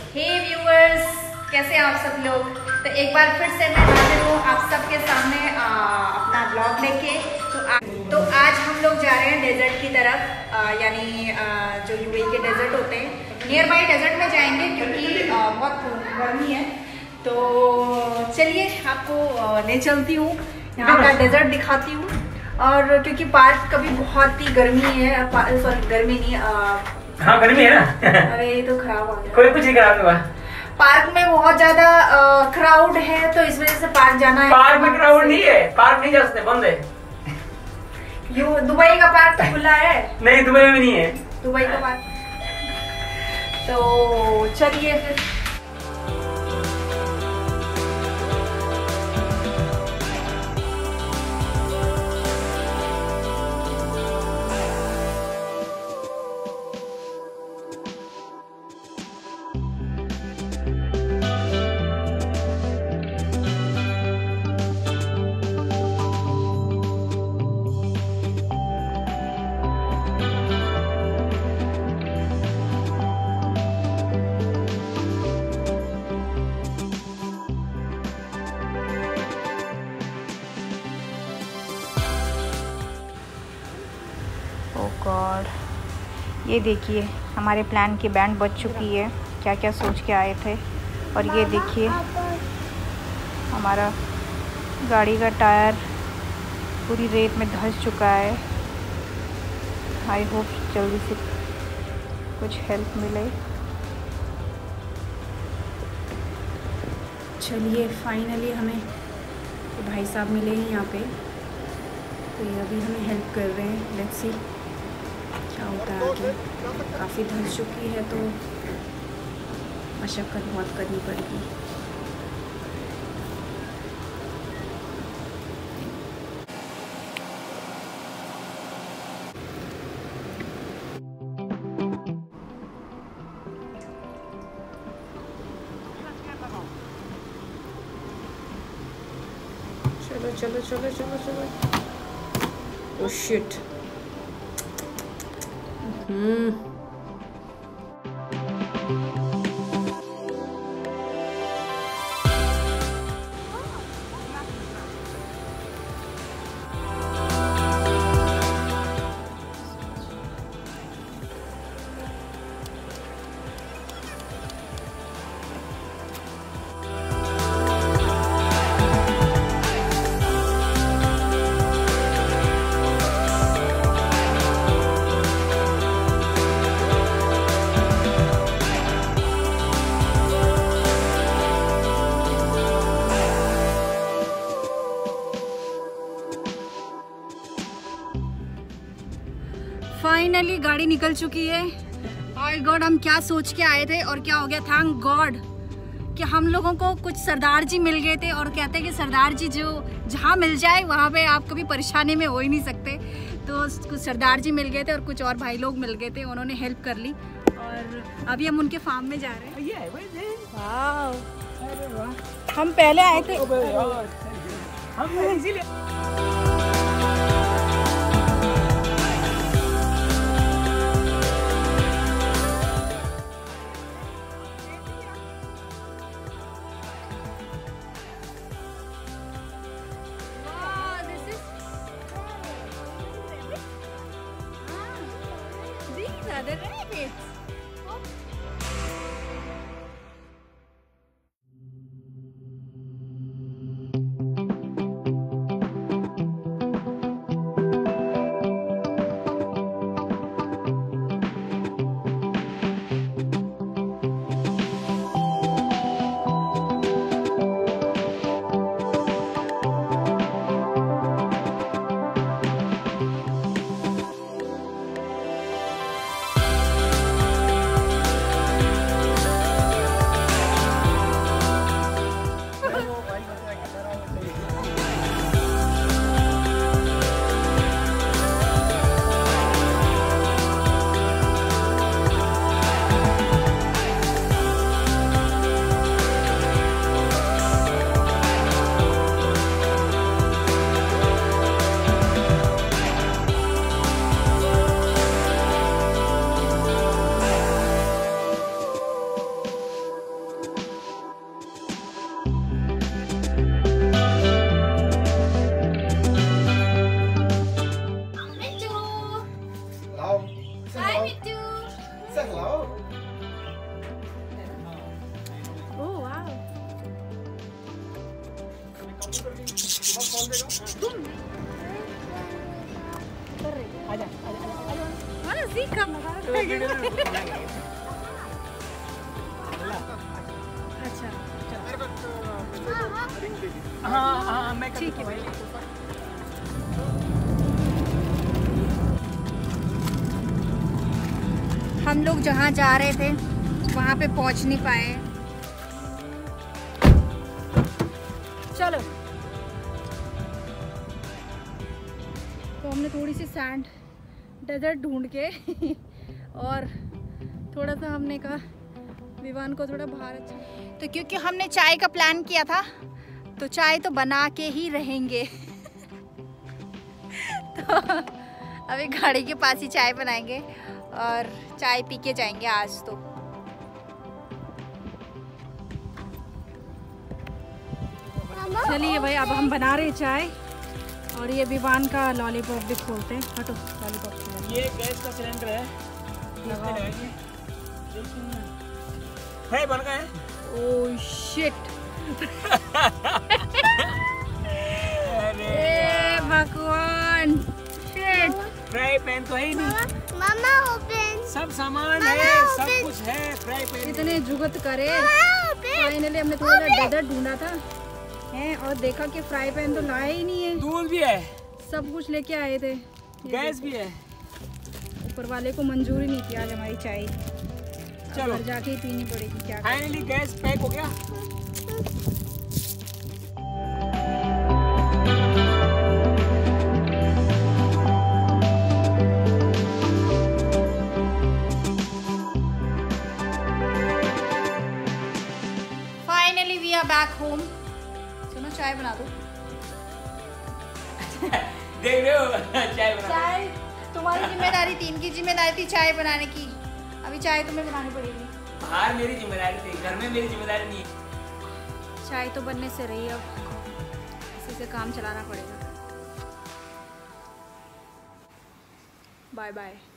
हे viewers, कैसे हैं आप सब लोग। तो एक बार फिर से मैं हाजिर हूँ आप सबके सामने अपना ब्लॉग लेके। तो आज हम लोग जा रहे हैं डेजर्ट की तरफ, यानी जो यूएई के डेजर्ट होते हैं, नियर बाई डेजर्ट में जाएंगे क्योंकि बहुत गर्मी है। तो चलिए आपको ले चलती हूँ, यहाँ का डेजर्ट दिखाती हूँ। और क्योंकि पार्क कभी बहुत ही गर्मी है, सॉरी गर्मी नहीं, हाँ गर्मी है ना। अरे ये तो खराब हो गया, कोई कुछ नहीं खराब हुआ। पार्क में बहुत ज्यादा क्राउड है तो इस वजह से पार्क जाना है। पार्क में क्राउड नहीं है, पार्क नहीं जा सकते, बंद है। दुबई का पार्क तो खुला है। नहीं दुबई में नहीं है दुबई का पार्क। तो चलिए फिर। ओह गॉड, ये देखिए हमारे प्लान की बैंड बज चुकी है। क्या क्या सोच के आए थे। और ये देखिए हमारा गाड़ी का टायर पूरी रेत में धंस चुका है। आई होप जल्दी से कुछ हेल्प मिले। चलिए फाइनली हमें भाई साहब मिले हैं यहाँ पे, तो ये अभी हमें हेल्प कर रहे हैं। लेट्स सी क्या होता है आगे। काफ़ी धंस चुकी है तो मशक्क़त बहुत करनी पड़ेगी। चलो चलो चलो चलो चलो। Oh shit. फाइनली गाड़ी निकल चुकी है। और गॉड, हम क्या सोच के आए थे और क्या हो गया। थैंक गॉड कि हम लोगों को कुछ सरदार जी मिल गए थे। और कहते हैं कि सरदार जी जो जहाँ मिल जाए वहाँ पे आप कभी परेशानी में हो ही नहीं सकते। तो कुछ सरदार जी मिल गए थे और कुछ और भाई लोग मिल गए थे, उन्होंने हेल्प कर ली। और अभी हम उनके फार्म में जा रहे हैं। वाह, हम पहले आए थे। The rabbits. ओह वाह। अच्छा हाँ मैं ठीक है भाई। हम लोग जहाँ जा रहे थे वहाँ पे पहुँच नहीं पाए। चलो, तो हमने थोड़ी सी सैंड डेजर्ट ढूंढ के और थोड़ा सा हमने कहा विवान को थोड़ा बाहर। तो क्योंकि हमने चाय का प्लान किया था तो चाय तो बना के ही रहेंगे। तो अभी गाड़ी के पास ही चाय बनाएंगे और चाय पी के जाएंगे आज तो। चलिए भाई, अब हम बना रहे चाय और ये विवान का लॉलीपॉप भी खोलते हैं। हटो, लॉलीपॉप ये गैस का सिलेंडर है, लगाइए। है बन गया है। Oh shit. अरे भगवान, शिट। फ्राई पैन तो है ही नहीं। मामा ओपन, सब सामान है, सब कुछ है। फ्राई पैन इतने जुगत करे, फाइनली हमने थोड़ा सा डेजर्ट ढूंढा था हैं और देखा कि फ्राई पैन तो लाया ही नहीं है। दूध भी है, सब कुछ लेके आए थे, गैस भी है। ऊपर वाले को मंजूर ही नहीं थी आज हमारी चाय। चलो घर जाके ही पीनी पड़ेगी। क्या फाइनली गैस पैक हो गया। Finally we are back home. सुनो, चाय बना दो। देख रहे हो चाय बना। चाय तुम्हारी जिम्मेदारी थी, इनकी जिम्मेदारी थी चाय बनाने की। अभी चाय तुम्हें बनानी पड़ेगी। बाहर मेरी जिम्मेदारी थी, घर में मेरी जिम्मेदारी नहीं है। चाय तो बनने से रही, अब इसी से काम चलाना पड़ेगा। Bye bye.